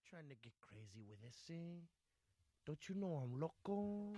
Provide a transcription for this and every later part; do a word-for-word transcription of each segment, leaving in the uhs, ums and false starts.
trying to get crazy with this thing? Don't you know I'm loco?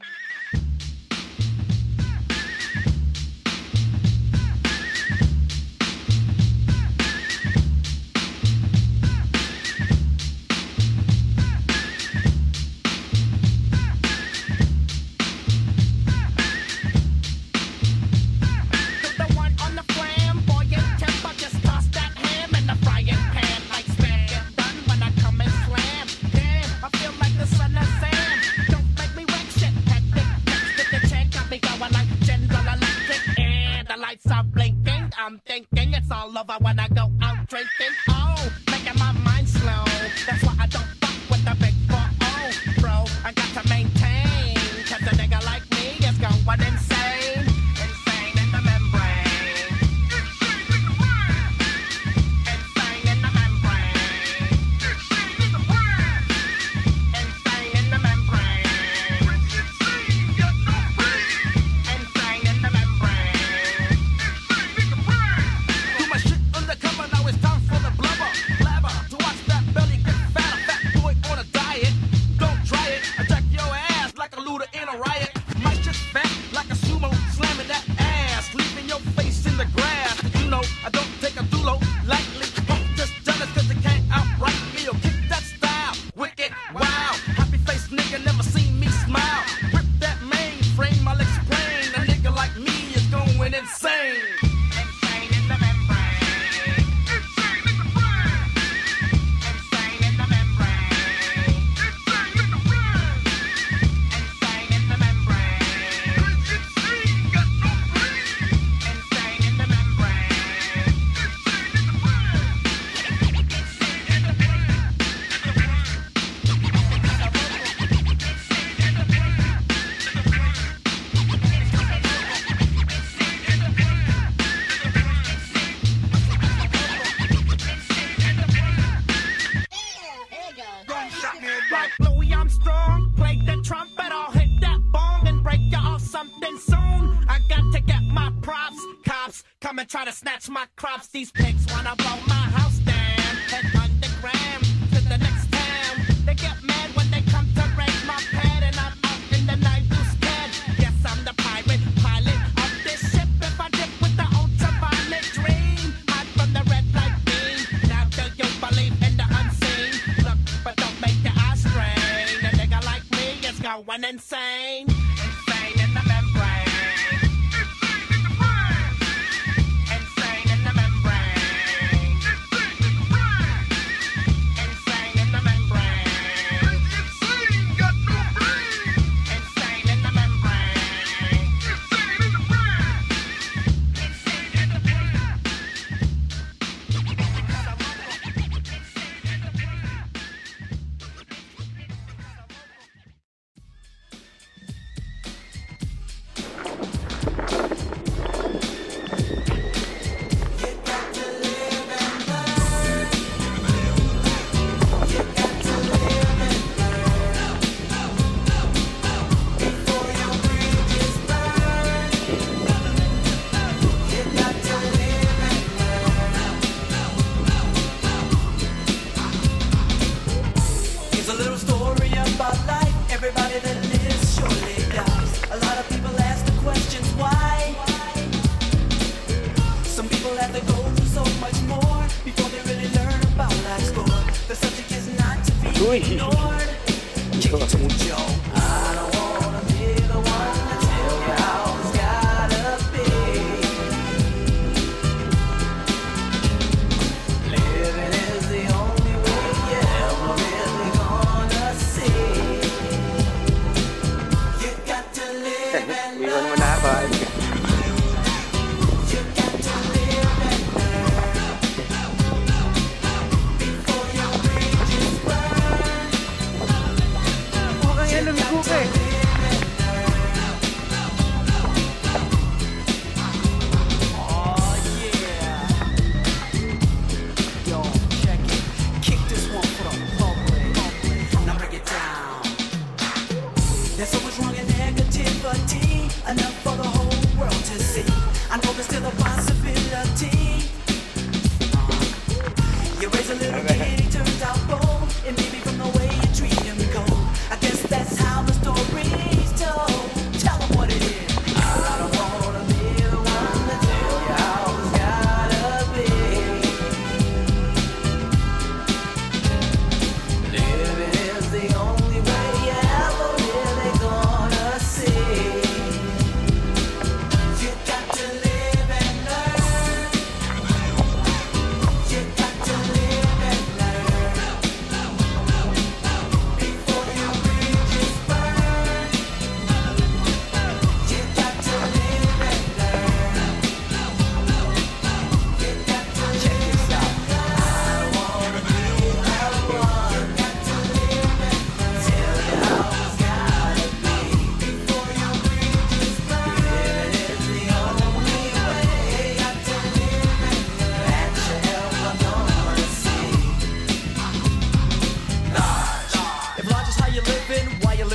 I'm thinking it's all over when I go out drinking. Oh, making my mind slow. That's why I don't fuck with the big four oh, bro. I got to maintain, cause a nigga like me is going insane. Insane in the membrane. Insane in the membrane. Insane in the brain. Insane in the membrane. Insane in the membrane. Like Louis Armstrong, play the trumpet, I'll hit that bong and break you off something soon. I got to get my props, cops come and try to snatch my crops. These pigs wanna blow my house down, head underground to the next town. They get mad when they come to raid my pad and I'm out in the night who's scared. Yes, I'm the pirate, pilot of this ship. If I dip with the ultraviolet dream, hide from the red light beam. Now do you believe in the unseen? Look, but don't make your eyes strain. A nigga like me is going insane. Insane in the membrane. Insane in the membrane. Insane in the membrane. Insane, got no brain. Insane in the membrane. Insane in the brain. Insane in the Here's a little story about life. Everybody that lives surely dies. A lot of people ask the questions why. Some people have to go through so much more before they really learn about life's score. The subject is not to be ignored. Kick it to Joe. I don't wanna be the one to tell you how it's gotta be. Living is the only way you're ever really gonna see. You got to live and Vì con learn. muốn đá vào You got to live and learn before your bridges burn. Huwag kang yan lumikok eh. Oh yeah. Yo, check it. Kick this one for the public. Now break it down. There's so much wrong and negativity, enough for the whole world to see. I know there's still a possibility. Uh, you raise a little kid, he turns out bold, and maybe from the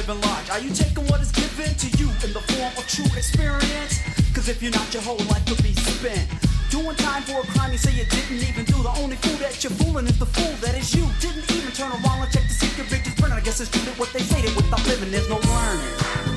living large? Are you taking what is given to you in the form of true experience? Cause if you're not, your whole life could be spent doing time for a crime you say you didn't even do. The only fool that you're fooling is the fool that is you. Didn't even turn around and check to see if your bitch is burning. I guess it's true that what they say, that without living there's no learning.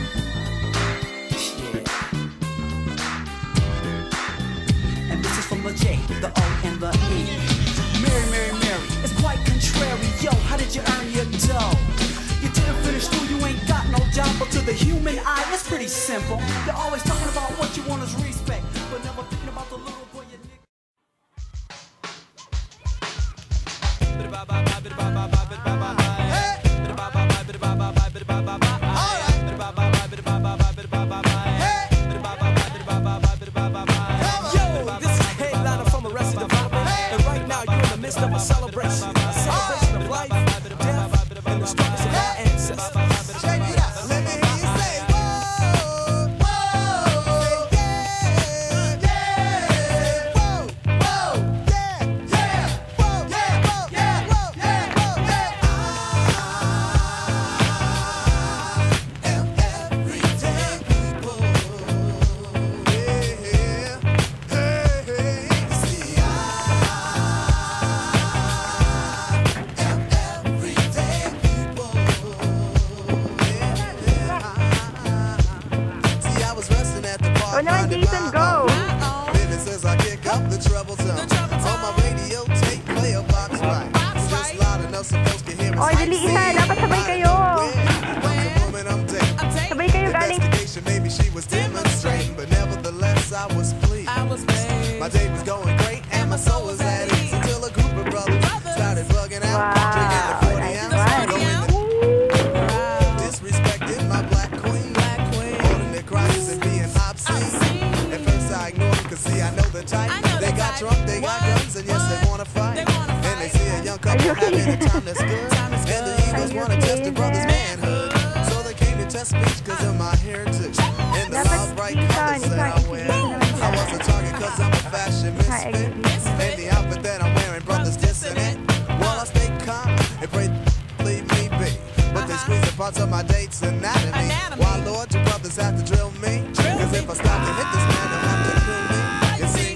Yeah. And this is from the J, the O, and the E. Mary, Mary, Mary, it's quite contrary. Yo, how did you earn your dough? You didn't finish school, you ain't got no job. But to the human eye, it's pretty simple. You're always talking about what you want is respect, but never thinking about the little boy you nick. Yo, this is Headliner from Arrested Development, and right now you're in the midst of a celebration. A celebration of life, death, and the struggles of our ancestors. Check it out. Let me hear you say, whoa, whoa, yeah, yeah, whoa, whoa, yeah, yeah, whoa, yeah, whoa, yeah, whoa, yeah, whoa, yeah. I am everyday people. Yeah, hey, hey, see, I am everyday people. See, I was resting at the park. Oh no, Jason, go! Baby says I kick up the trouble zone. On my radio tape, play a box right. Just loud enough so folks can hear me. Oy, dali isa, dapat sabay kayo. Sabay kayo galing. Investigation, maybe she was demonstrating, but nevertheless I was pleased. My day was going great and my soul was at ease until a group of brothers started bugging out, drinking the Wow, forty nice ounce, one. going disrespecting my black queen, holding their crotches and being obscene. At first I ignored them, cause see I know the type. They got drunk, they got guns, and yes they wanna fight. And they see a young couple having a time that's good, and the Eagles wanna test the brothers' manhood. So they came to test speech cause of my heritage and the Dapat loud bright dito, colors hindi that ka I wear. I was a target cause I'm a fashion misfit, and the outfit that I'm wearing, brothers dissing it. While I stay calm and pray leave me be, but they squeeze the parts of my date's anatomy. Why Lord, you brothers have to drill me? Cause if I stop to hit this man, they'll have to kill me. You see,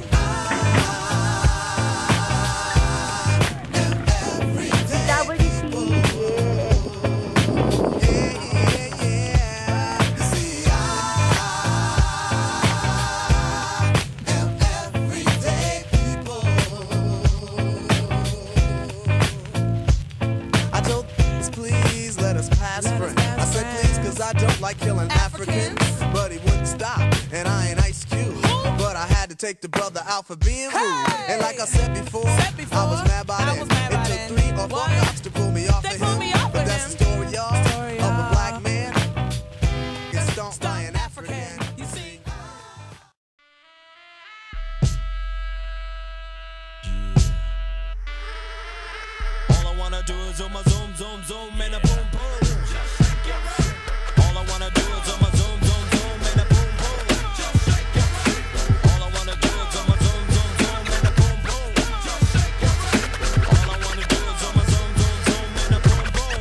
I am everyday W C. yeah, yeah, yeah. You see, I am everyday people. I told us, please let us pass friends. I said please cause I don't like killing Africans. But he wouldn't stop, and I ain't Ice Cube. But I had to take the brother out for being rude. And like I said before, I was mad by then. It took three or four cops to pull me off of him. But that's the story, y'all, of a black man gets stomped by an African. You see? All I wanna do is zoom, zoom, zoom, zoom, and a boom, boom. All I wanna do is zoom, zoom, zoom, zoom, and a boom, boom. All I wanna do is zoom, zoom, zoom, zoom, and a boom, boom. All I wanna do is zoom, zoom, zoom, zoom, and a boom, boom.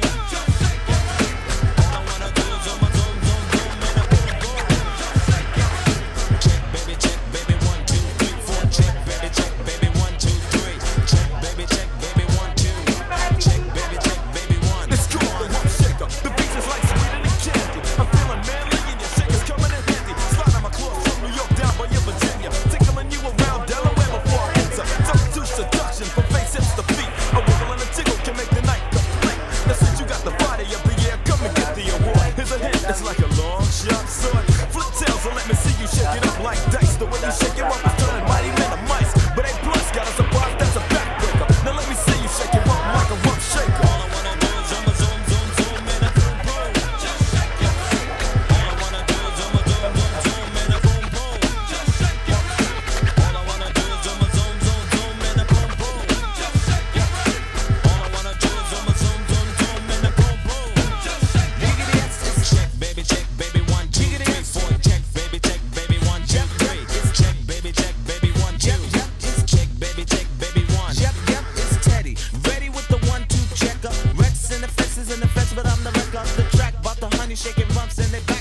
honey shaking bumps in their back.